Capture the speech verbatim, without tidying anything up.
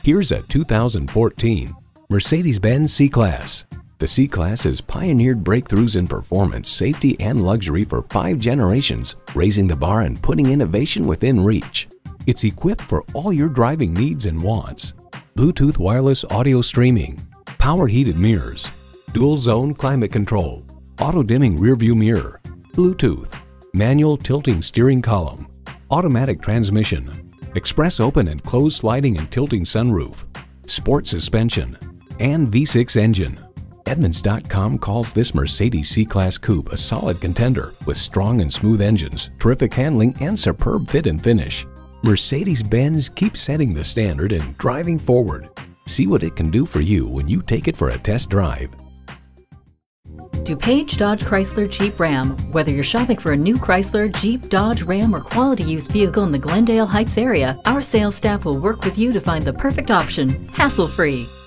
Here's a two thousand fourteen Mercedes-Benz C-Class. The C-Class has pioneered breakthroughs in performance, safety, and luxury for five generations, raising the bar and putting innovation within reach. It's equipped for all your driving needs and wants. Bluetooth wireless audio streaming, power heated mirrors, dual zone climate control, auto dimming rearview mirror, Bluetooth, manual tilting steering column, automatic transmission, express open and closed sliding and tilting sunroof, sport suspension, and V six engine. Edmunds dot com calls this Mercedes C-Class Coupe a solid contender with strong and smooth engines, terrific handling, and superb fit and finish. Mercedes-Benz keeps setting the standard and driving forward. See what it can do for you when you take it for a test drive. DuPage Dodge Chrysler Jeep Ram. Whether you're shopping for a new Chrysler, Jeep, Dodge, Ram, or quality used vehicle in the Glendale Heights area, our sales staff will work with you to find the perfect option, hassle-free.